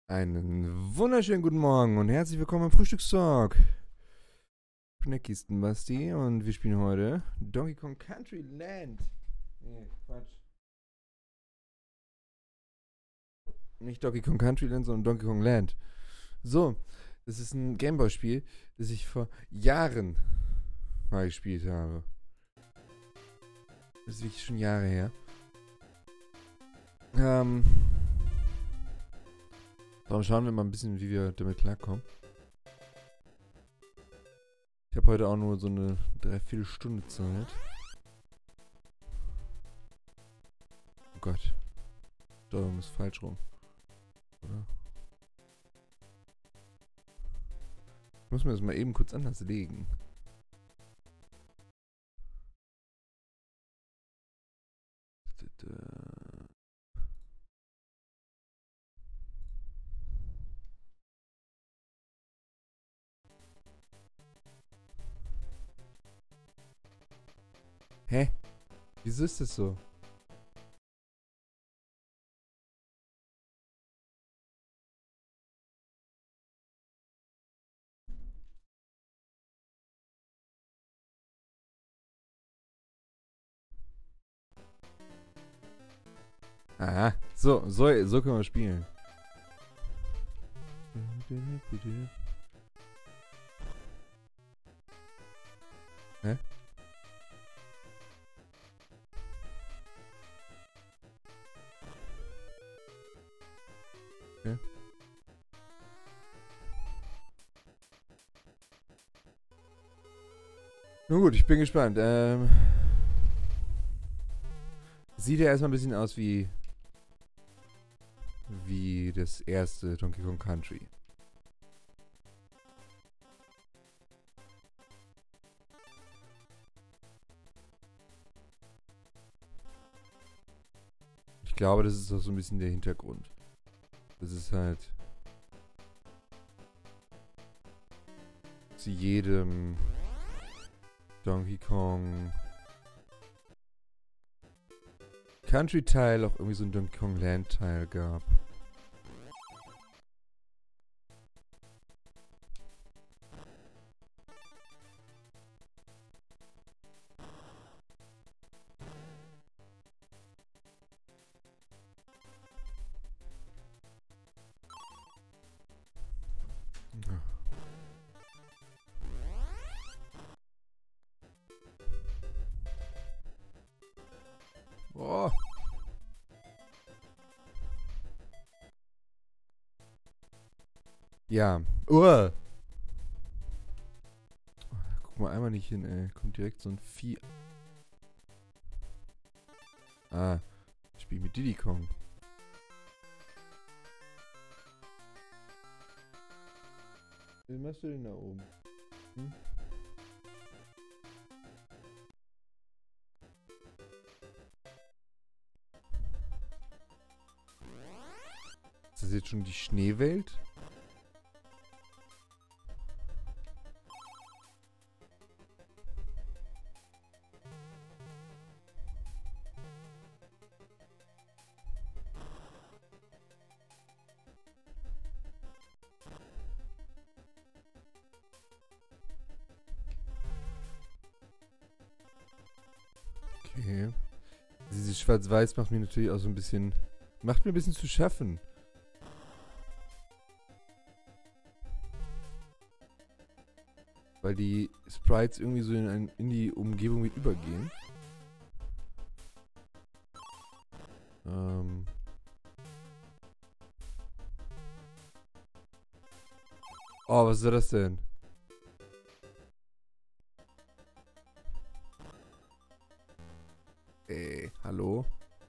Einen wunderschönen guten Morgen und herzlich willkommen im Frühstückstalk. Schneckisten Basti und wir spielen heute Donkey Kong Country Land. Nee, Quatsch. Nicht Donkey Kong Country Land, sondern Donkey Kong Land. So, das ist ein Gameboy-Spiel, das ich vor Jahren mal gespielt habe. Das ist wirklich schon Jahre her. Darum schauen wir mal ein bisschen, wie wir damit klarkommen. Ich habe heute auch nur so eine Dreiviertelstunde Zeit. Oh Gott. Steuerung ist falsch rum. Oder? Ich muss mir das mal eben kurz anders legen. Hä? Wieso ist das so? Aha, so können wir spielen. Hä? Okay. Nun gut, ich bin gespannt. Sieht ja erstmal ein bisschen aus wie das erste Donkey Kong Country. Ich glaube, das ist auch so ein bisschen der Hintergrund. Das ist halt zu jedem Donkey Kong Country Teil auch irgendwie so ein Donkey Kong Land Teil gab. Oh. Ja. Guck mal einmal nicht hin, ey. Kommt direkt so ein Vieh. Ah. Ich spiele mit Diddy Kong. Wie machst du den da oben? Hm? Ist das jetzt schon die Schneewelt? Okay. Dieses Schwarz-Weiß macht mir natürlich auch so ein bisschen... Macht mir ein bisschen zu schaffen. Weil die Sprites irgendwie so in die Umgebung mit übergehen. Oh, was ist das denn? Hallo?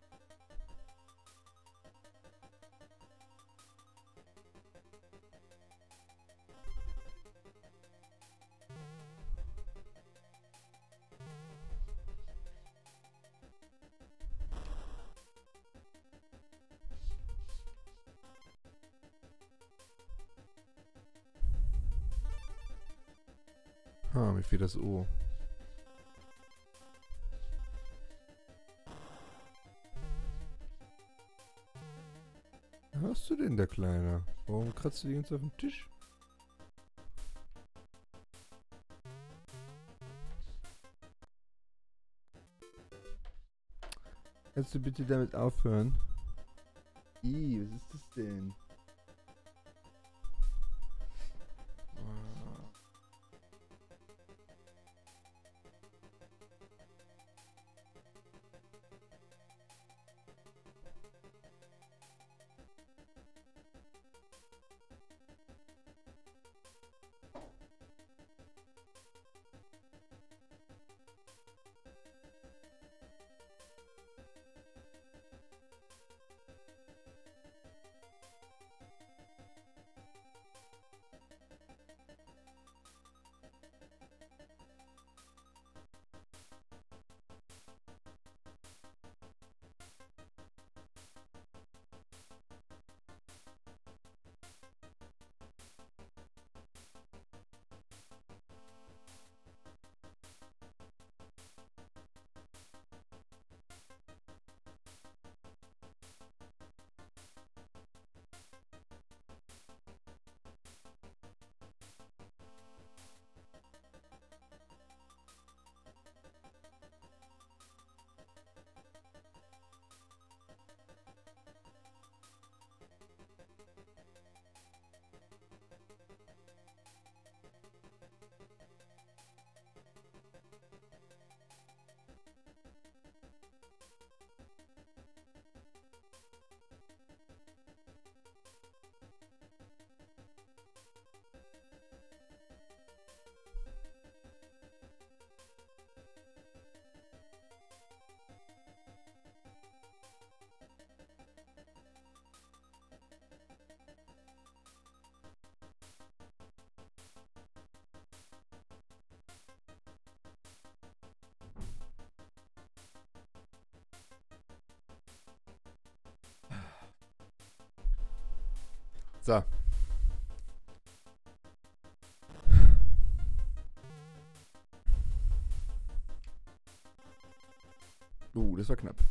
Ah, mir fehlt das O. Hörst du denn, der Kleine? Warum kratzt du die ganze auf den Tisch? Kannst du bitte damit aufhören? Was ist das denn? So. Das war knapp.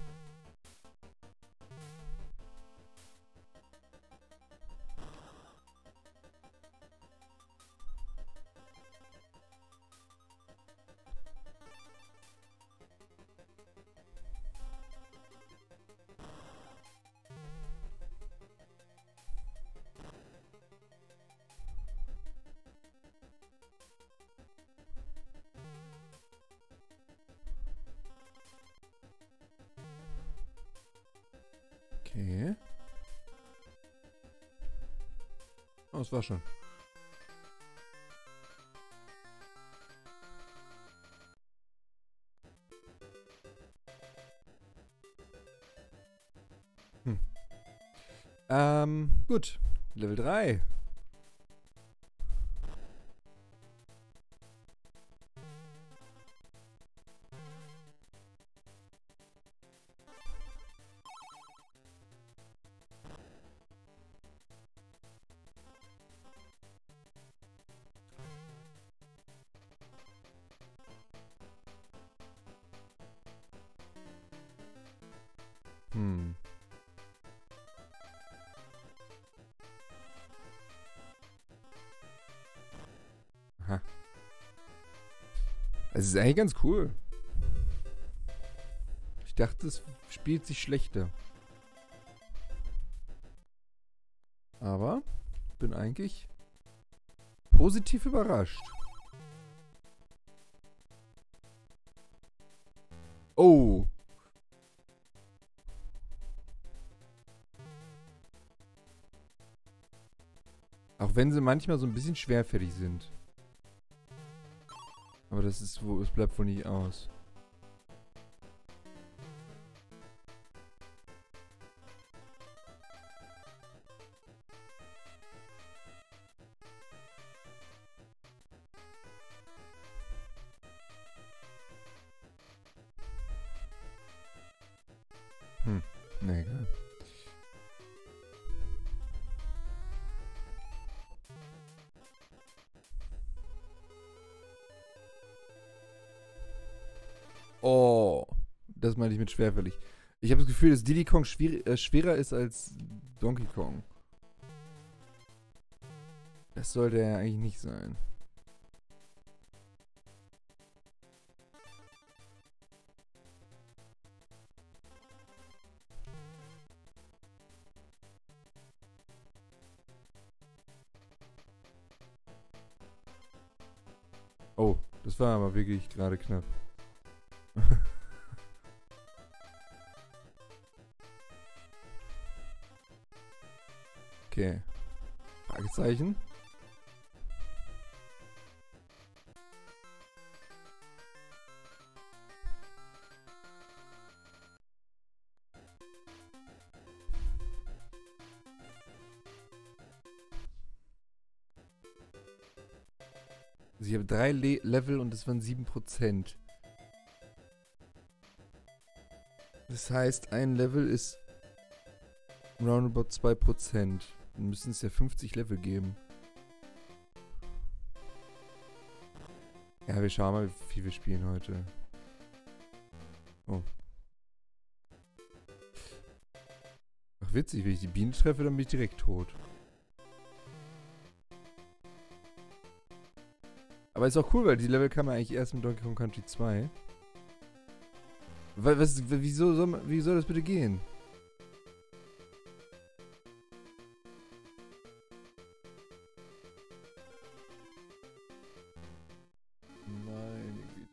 Okay. Oh, das war schon. Gut. Level 3. Aha. Es ist eigentlich ganz cool. Ich dachte, es spielt sich schlechter. Aber bin eigentlich positiv überrascht. Oh. Auch wenn sie manchmal so ein bisschen schwerfällig sind. Aber das ist es bleibt wohl nicht aus. Na egal. Oh, das meine ich mit schwerfällig. Ich habe das Gefühl, dass Diddy Kong schwerer ist als Donkey Kong. Das sollte ja eigentlich nicht sein. Oh, das war aber wirklich gerade knapp. Okay. Fragezeichen. Also ich habe 3 Level und das waren 7%. Das heißt, ein Level ist roundabout 2%. Dann müssen es ja 50 Level geben. Ja, wir schauen mal, wie viel wir spielen heute. Oh. Ach, witzig, wenn ich die Bienen treffe, dann bin ich direkt tot. Aber ist auch cool, weil die Level kann man eigentlich erst mit Donkey Kong Country 2. Wie soll das bitte gehen? Meine Güte.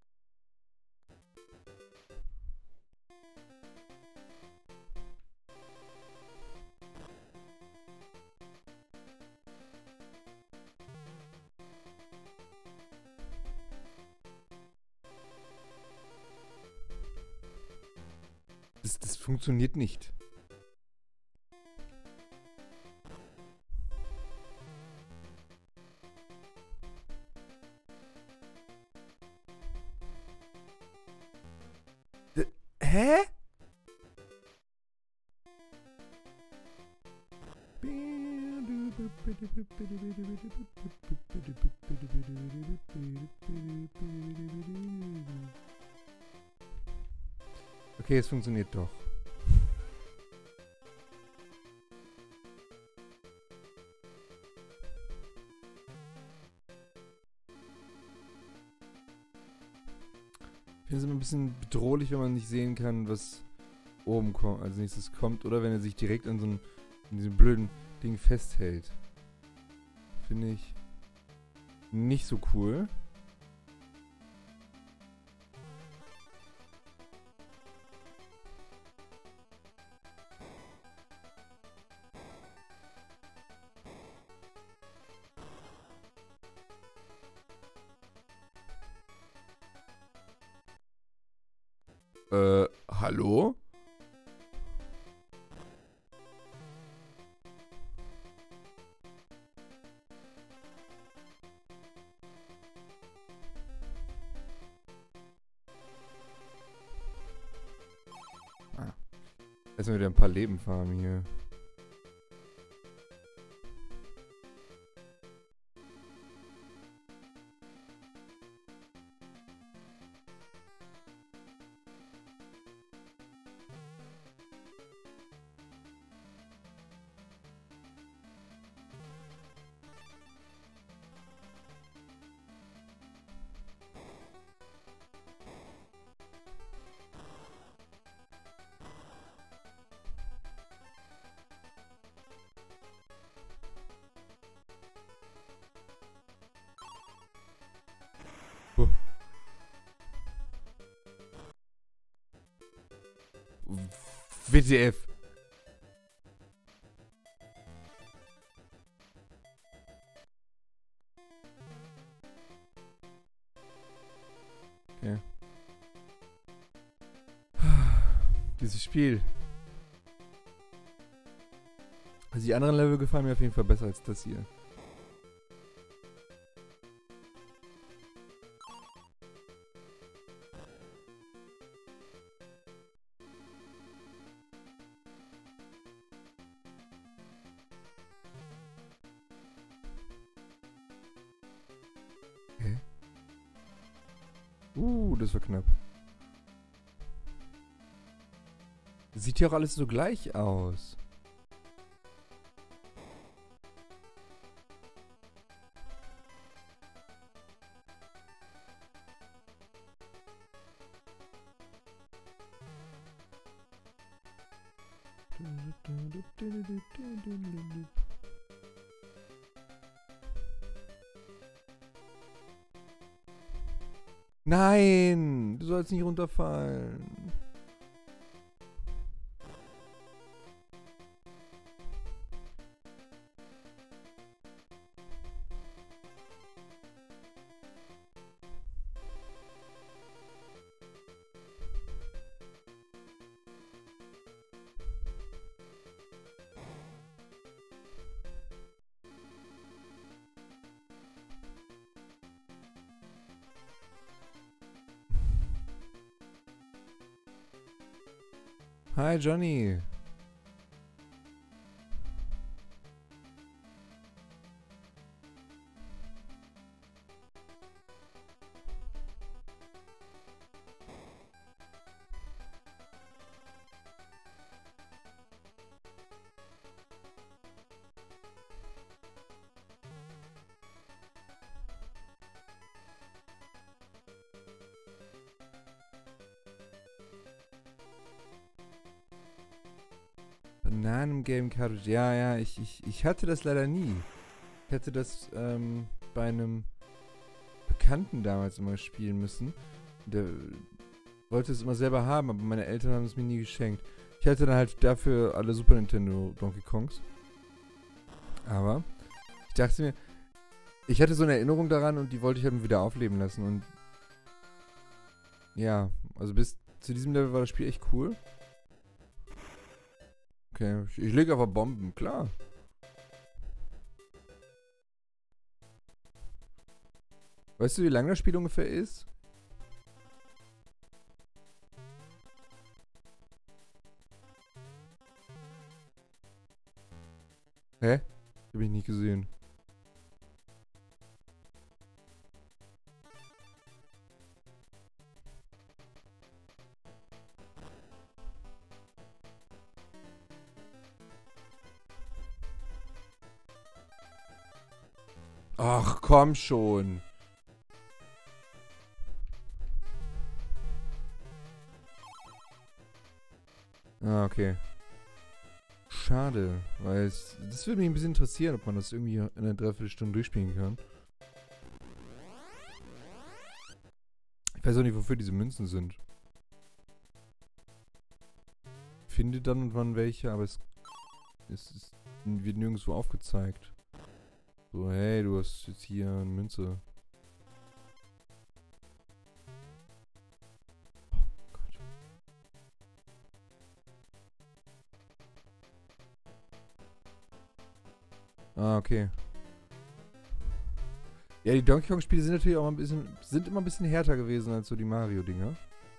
Das funktioniert nicht. Hä? Okay, es funktioniert doch. Ich finde es immer ein bisschen bedrohlich, wenn man nicht sehen kann, was oben kommt, als nächstes kommt. Oder wenn er sich direkt an in diesem blöden Ding festhält. Finde ich nicht so cool. Hallo? Ah. Erstmal wieder ein paar Leben farmen hier. WTF. Okay. Dieses Spiel. Also die anderen Level gefallen mir auf jeden Fall besser als das hier. Das war knapp. Sieht ja auch alles so gleich aus. Nein! Du sollst nicht runterfallen. Hi, Johnny. Bananen-Game Cartridge. Ja, ich hatte das leider nie. Ich hatte das bei einem Bekannten damals immer spielen müssen. Der wollte es immer selber haben, aber meine Eltern haben es mir nie geschenkt. Ich hatte dann halt dafür alle Super Nintendo Donkey Kongs. Aber ich dachte mir, ich hatte so eine Erinnerung daran und die wollte ich halt wieder aufleben lassen. Und ja, also bis zu diesem Level war das Spiel echt cool. Okay, ich lege einfach Bomben, klar. Weißt du, wie lang das Spiel ungefähr ist? Hä? Hab ich nicht gesehen. Ach, komm schon. Ah, okay. Schade, weil das würde mich ein bisschen interessieren, ob man das irgendwie in einer Dreiviertelstunde durchspielen kann. Ich weiß auch nicht, wofür diese Münzen sind. Ich finde dann und wann welche, aber es wird nirgendwo aufgezeigt. So, hey, du hast jetzt hier eine Münze. Oh Gott. Ah, okay. Ja, die Donkey Kong Spiele sind natürlich auch immer ein bisschen härter gewesen als so die Mario-Dinger.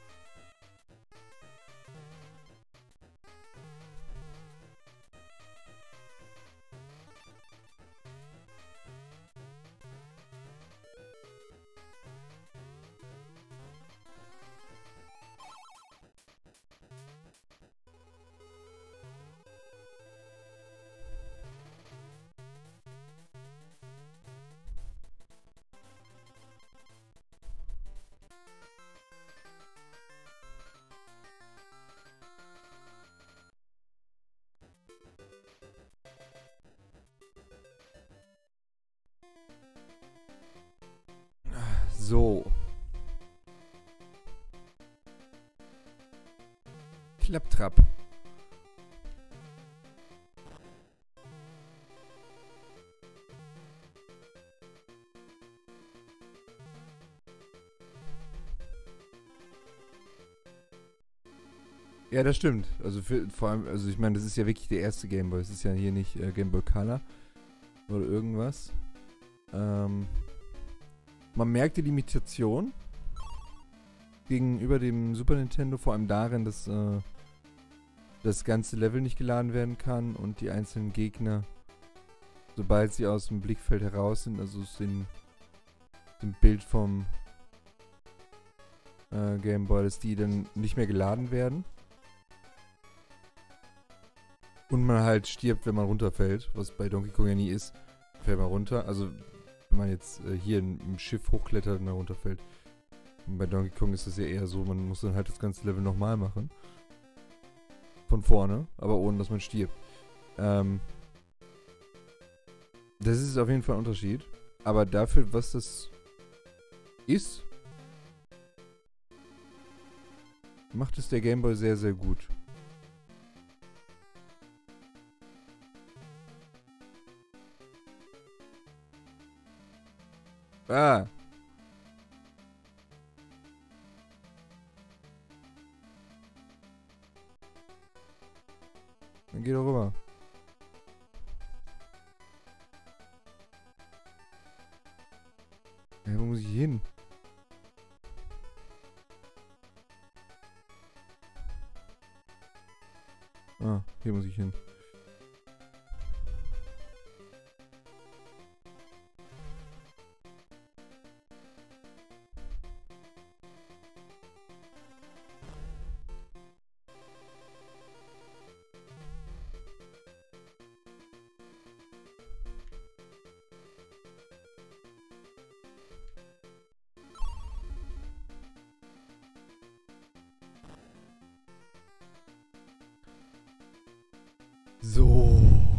So. Klapptrapp. Ja, das stimmt. Also vor allem, also ich meine, das ist ja wirklich der erste Game Boy. Es ist ja hier nicht Game Boy Color oder irgendwas. Man merkt die Limitation gegenüber dem Super Nintendo, vor allem darin, dass das ganze Level nicht geladen werden kann und die einzelnen Gegner, sobald sie aus dem Blickfeld heraus sind, also aus dem Bild vom Game Boy, dass die dann nicht mehr geladen werden. Und man halt stirbt, wenn man runterfällt, was bei Donkey Kong ja nie ist. Fällt man runter, also wenn man jetzt hier im Schiff hochklettert und da runterfällt. Und bei Donkey Kong ist es ja eher so, man muss dann halt das ganze Level nochmal machen. Von vorne, aber ohne, dass man stirbt. Das ist auf jeden Fall ein Unterschied. Aber dafür, was das ist, macht es der Game Boy sehr, sehr gut. Ah. Dann geh doch rüber. Ja, wo muss ich hin? Ah, hier muss ich hin. So.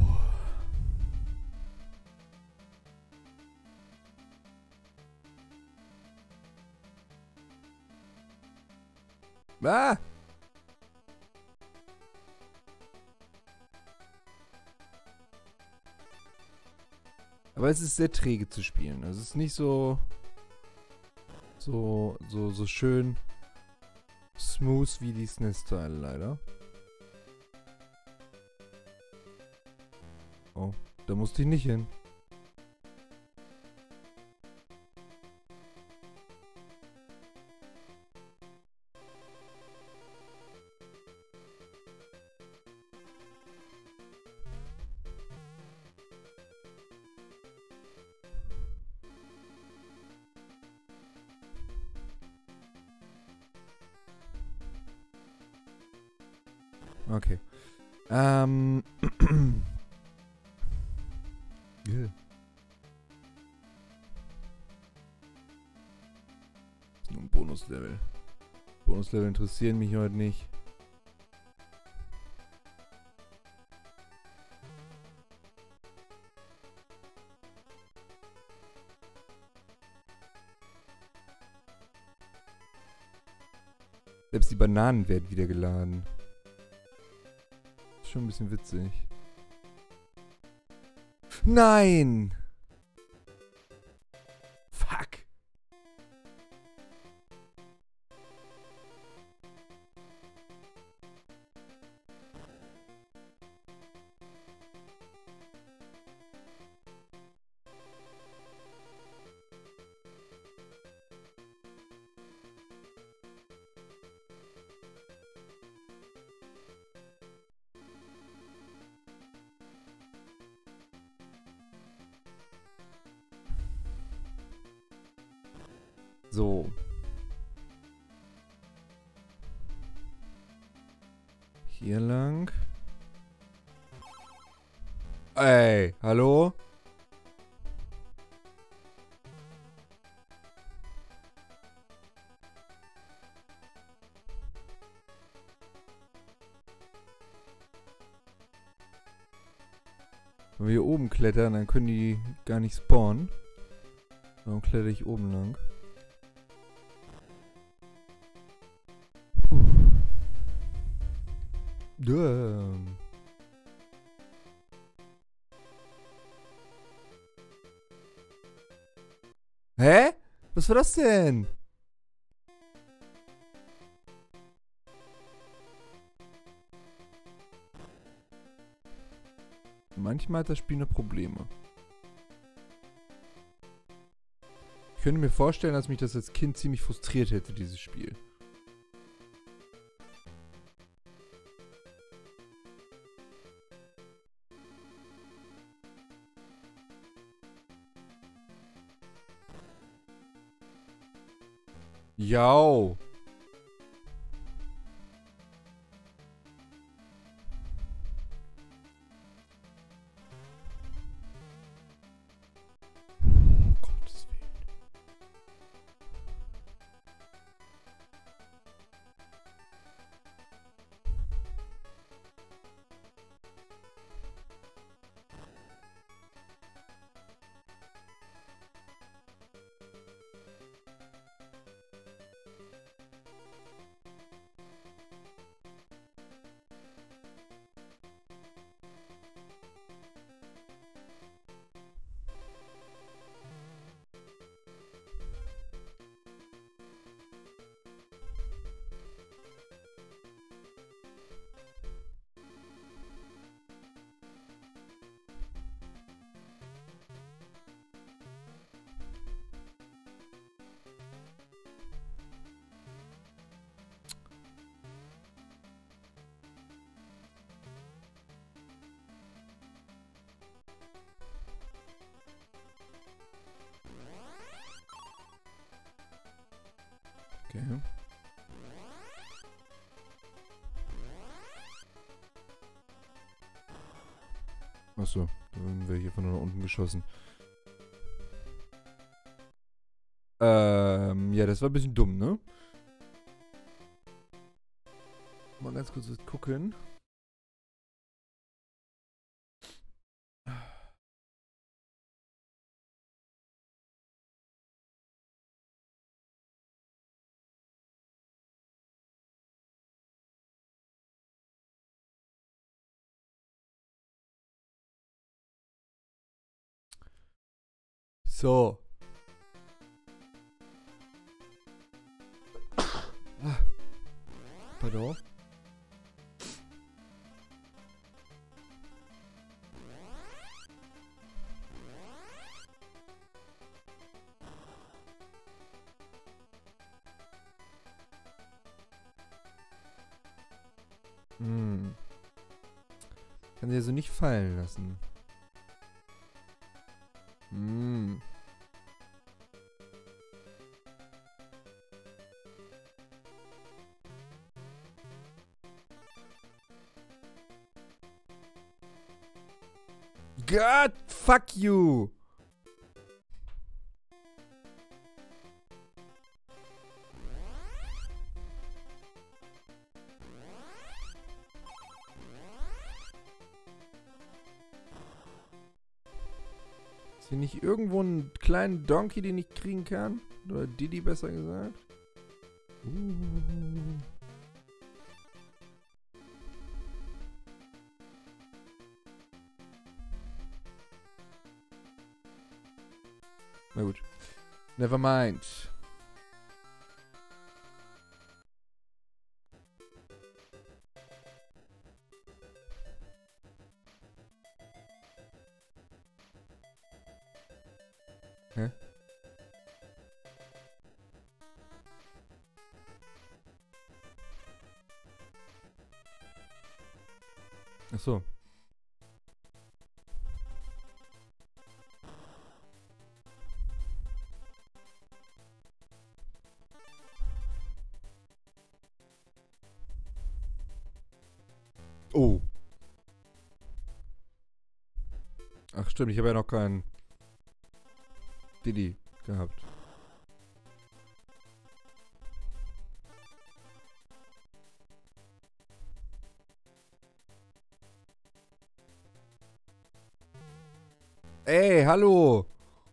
Ah! Aber es ist sehr träge zu spielen. Also es ist nicht so schön smooth wie die SNES-Teile leider. Oh, da musste ich nicht hin. Okay. Yeah. Ist nur ein Bonuslevel. Bonuslevel interessieren mich heute nicht. Selbst die Bananen werden wieder geladen. Ist schon ein bisschen witzig. Nein! Fuck! So. Hier lang. Ey, hallo? Wenn wir hier oben klettern, dann können die gar nicht spawnen. Warum kletter ich oben lang? Hä? Was war das denn? Manchmal hat das Spiel noch Probleme. Ich könnte mir vorstellen, dass mich das als Kind ziemlich frustriert hätte, dieses Spiel. Jau. Gottes Willen. Okay. Achso, dann wäre hier von nach unten geschossen. Ja, das war ein bisschen dumm, ne? Mal ganz kurz was gucken. So. Pardon? Hm. Kann sie also nicht fallen lassen. Hm. God, fuck you! Ist hier nicht irgendwo ein kleinen Donkey, den ich kriegen kann? Oder Diddy besser gesagt? Na gut. Never mind. Hä? Ach so. Oh. Ach stimmt, ich habe ja noch keinen Diddy gehabt. Ey, hallo!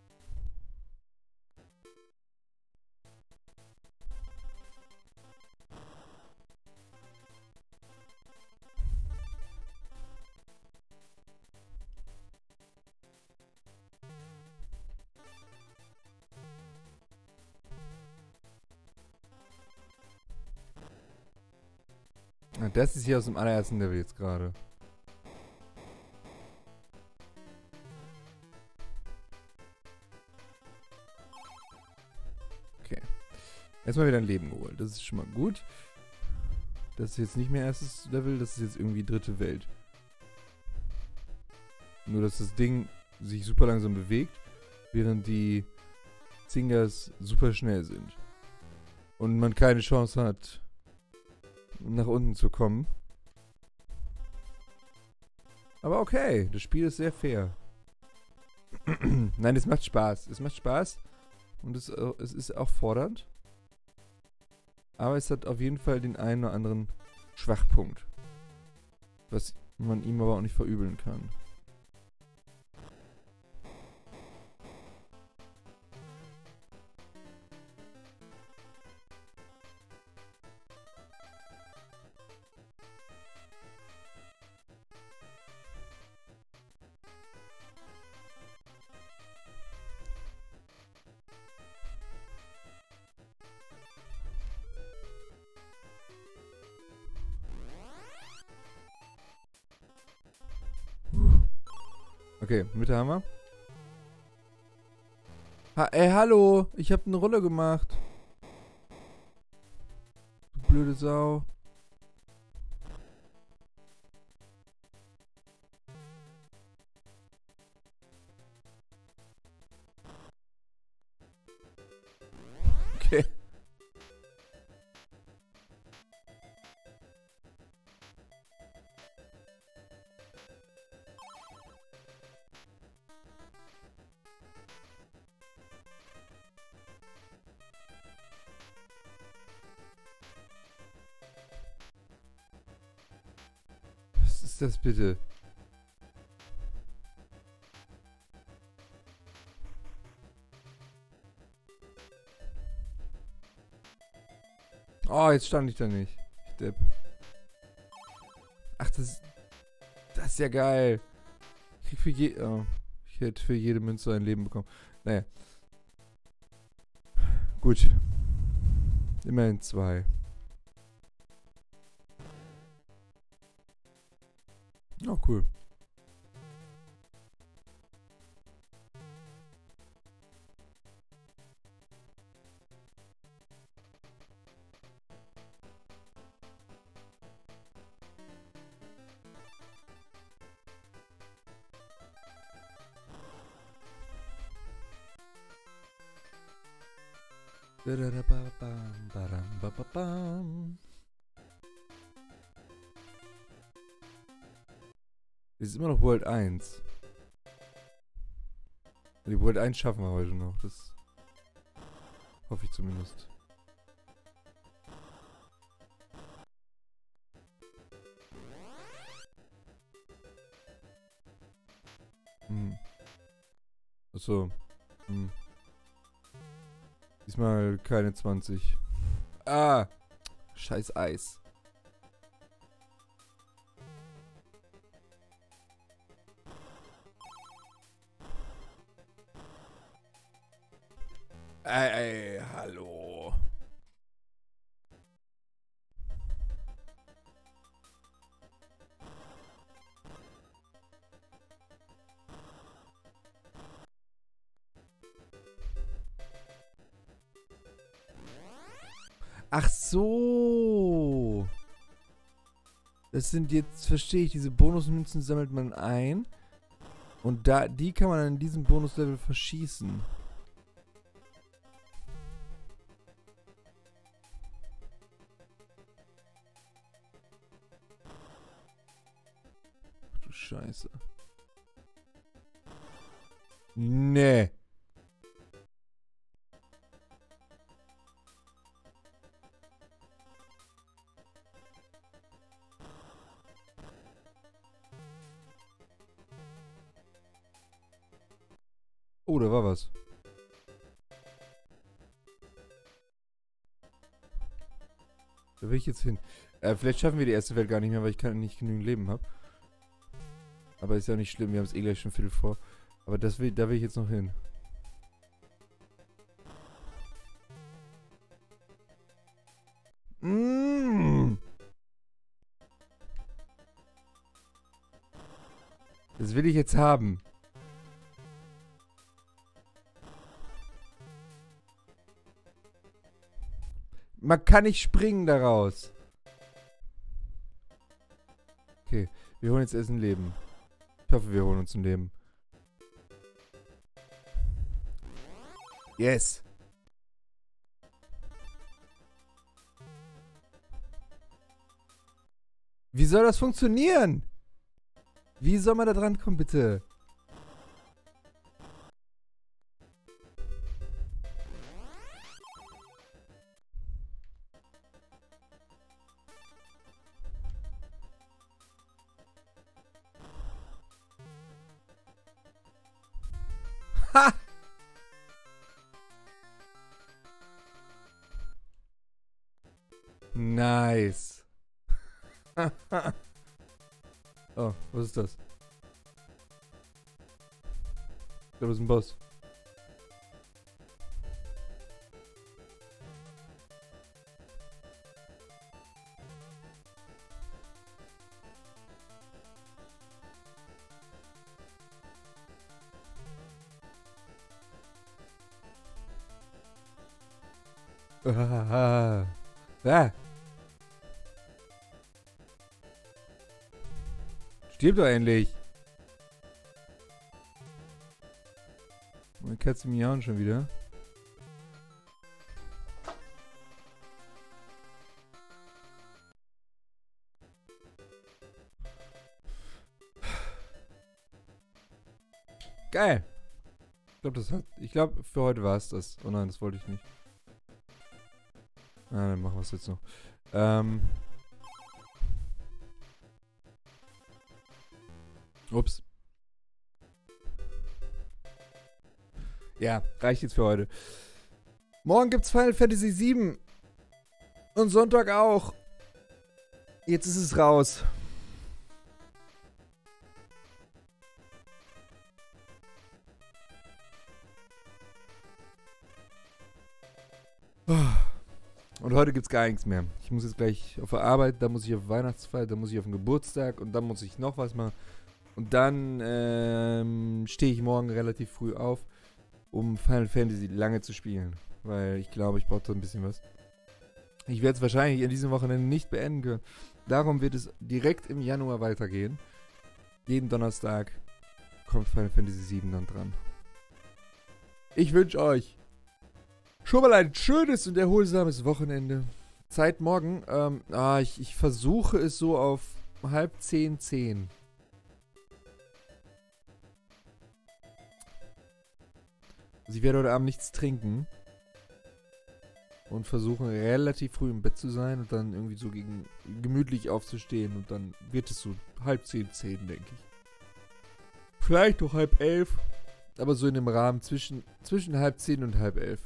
Ah, das ist hier aus dem allerersten Level jetzt gerade. Okay. Erstmal wieder ein Leben geholt. Das ist schon mal gut. Das ist jetzt nicht mehr erstes Level, das ist jetzt irgendwie dritte Welt. Nur, dass das Ding sich super langsam bewegt, während die Zingers super schnell sind. Und man keine Chance hat, nach unten zu kommen. Aber okay, das Spiel ist sehr fair. Nein, es macht Spaß. Es macht Spaß. Und es ist auch fordernd. Aber es hat auf jeden Fall den einen oder anderen Schwachpunkt. Was man ihm aber auch nicht verübeln kann. Okay, Mitte haben wir. Ey, hallo! Ich hab eine Rolle gemacht. Du blöde Sau. ist das bitte? Oh, jetzt stand ich da nicht. Ich Depp. Ach, das ist ja geil. Ich krieg ich hätte für jede Münze ein Leben bekommen. Naja. Gut. Immerhin 2. Oh, cool. Das ist immer noch World 1. Die World 1 schaffen wir heute noch. Das hoffe ich zumindest. Achso. Diesmal keine 20. Ah! Scheiß Eis. Ey, hallo. Ach so. Das sind jetzt, verstehe ich, diese Bonusmünzen sammelt man ein. Und die kann man in diesem Bonuslevel verschießen. Ach du Scheiße. Nee. Oh, da war was. Da will ich jetzt hin. Vielleicht schaffen wir die erste Welt gar nicht mehr, weil ich nicht genügend Leben habe. Aber ist ja nicht schlimm, wir haben es eh gleich schon viel vor. Aber da will ich jetzt noch hin. Das will ich jetzt haben. Man kann nicht springen daraus. Okay, wir holen jetzt erst ein Leben. Ich hoffe, wir holen uns ein Leben. Yes. Wie soll das funktionieren? Wie soll man da dran kommen, bitte? Ha! Nice. Oh, was ist das? Ich glaube, das ist ein Boss. Ah. Stirb doch endlich. Meine Katze miauen schon wieder. Geil. Ich glaube, für heute war es das. Oh nein, das wollte ich nicht. Ah, dann machen wir es jetzt noch. Ups. Ja, reicht jetzt für heute. Morgen gibt's Final Fantasy VII. Und Sonntag auch. Jetzt ist es raus. Und heute gibt's gar nichts mehr. Ich muss jetzt gleich auf der Arbeit, dann muss ich auf Weihnachtsfeier, dann muss ich auf den Geburtstag und dann muss ich noch was machen. Und dann stehe ich morgen relativ früh auf, um Final Fantasy lange zu spielen. Weil ich glaube, ich brauche da ein bisschen was. Ich werde es wahrscheinlich in diesem Wochenende nicht beenden können. Darum wird es direkt im Januar weitergehen. Jeden Donnerstag kommt Final Fantasy VII dann dran. Ich wünsche euch schon mal ein schönes und erholsames Wochenende. Zeit morgen. Ich versuche es so auf 9:30, 10:00. Also ich werde heute Abend nichts trinken. Und versuchen relativ früh im Bett zu sein und dann irgendwie so gemütlich aufzustehen. Und dann wird es so 9:30, 10:00, denke ich. Vielleicht noch 10:30. Aber so in dem Rahmen zwischen 9:30 und 10:30.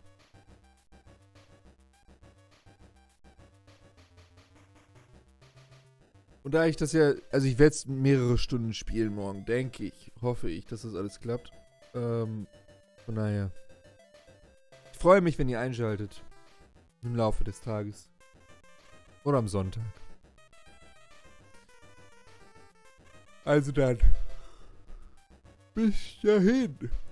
Und da ich das ja, also ich werde es mehrere Stunden spielen morgen, denke ich, hoffe ich, dass das alles klappt. Von daher. Ich freue mich, wenn ihr einschaltet. Im Laufe des Tages. Oder am Sonntag. Also dann. Bis dahin.